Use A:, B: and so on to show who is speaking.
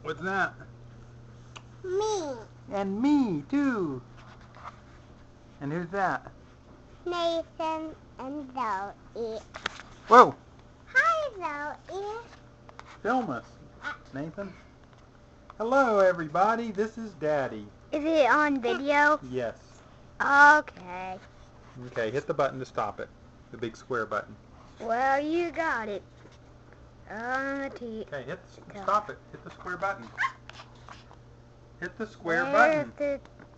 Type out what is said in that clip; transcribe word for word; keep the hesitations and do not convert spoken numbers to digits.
A: What's that?
B: Me.
A: And me, too. And who's that?
B: Nathan and Zoe.
A: Whoa!
B: Hi, Zoe.
A: Film us, Nathan. Hello, everybody. This is Daddy.
B: Is it on video?
A: Yes.
B: Okay.
A: Okay, hit the button to stop it. The big square button.
B: Well, you got it. On the T.
A: Okay, hit the, stop it. Hit the square button. Hit the square
B: There's
A: button.
B: the